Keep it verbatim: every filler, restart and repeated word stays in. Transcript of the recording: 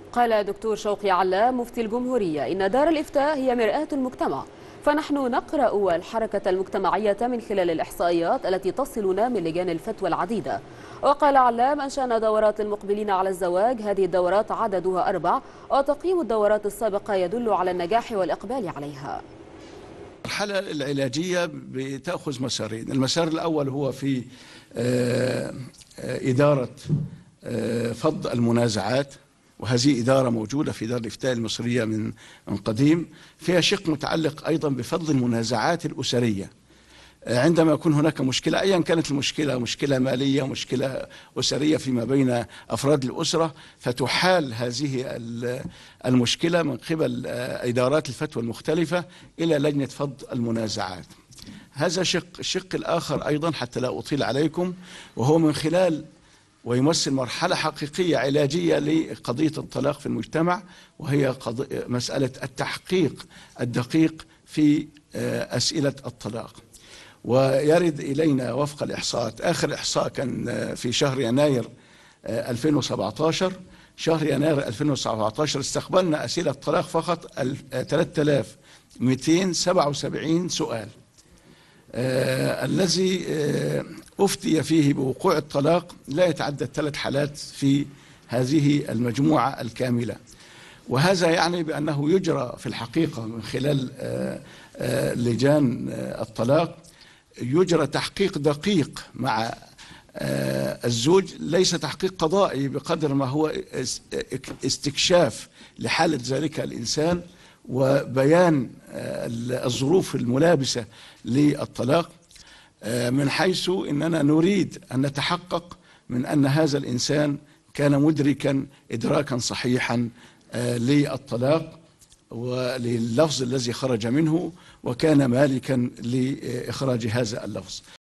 قال دكتور شوقي علام مفتي الجمهورية إن دار الإفتاء هي مرآة المجتمع، فنحن نقرأ الحركة المجتمعية من خلال الإحصائيات التي تصلنا من لجان الفتوى العديدة. وقال علام أنشأنا دورات للمقبلين على الزواج، هذه الدورات عددها أربع، وتقييم الدورات السابقة يدل على النجاح والإقبال عليها. المرحلة العلاجية بتأخذ مسارين. المسار الأول هو في إدارة فض المنازعات، وهذه إدارة موجودة في دار الإفتاء المصرية من من قديم، فيها شق متعلق أيضا بفض المنازعات الأسرية. عندما يكون هناك مشكلة أيا كانت المشكلة، مشكلة مالية، مشكلة أسرية فيما بين أفراد الأسرة، فتحال هذه المشكلة من قبل إدارات الفتوى المختلفة إلى لجنة فض المنازعات. هذا شق. الشق الآخر أيضا حتى لا أطيل عليكم، وهو من خلال ويمثل مرحلة حقيقية علاجية لقضية الطلاق في المجتمع، وهي مسألة التحقيق الدقيق في أسئلة الطلاق. ويرد إلينا وفق الإحصاءات، آخر إحصاء كان في شهر يناير ألفين وسبعة عشر، شهر يناير ألفين وسبعة عشر استقبلنا أسئلة طلاق فقط ثلاثة آلاف ومئتين وسبعة وسبعين سؤال، آه الذي آه أفتي فيه بوقوع الطلاق لا يتعدى ثلاث حالات في هذه المجموعة الكاملة. وهذا يعني بأنه يجرى في الحقيقة من خلال آه آه لجان آه الطلاق، يجرى تحقيق دقيق مع آه الزوج، ليس تحقيق قضائي بقدر ما هو استكشاف لحالة ذلك الإنسان وبيان الظروف الملابسة للطلاق، من حيث أننا نريد أن نتحقق من أن هذا الإنسان كان مدركا إدراكا صحيحا للطلاق ولللفظ الذي خرج منه، وكان مالكا لإخراج هذا اللفظ.